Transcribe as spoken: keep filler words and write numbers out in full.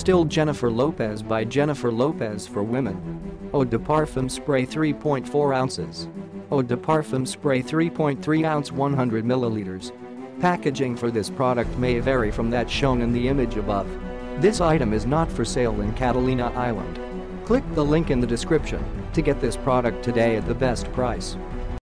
Distilled Jennifer Lopez by Jennifer Lopez for women. Eau de Parfum spray three point four ounces. Eau de Parfum spray three point three ounce one hundred milliliters. Packaging for this product may vary from that shown in the image above. This item is not for sale in Catalina Island. Click the link in the description to get this product today at the best price.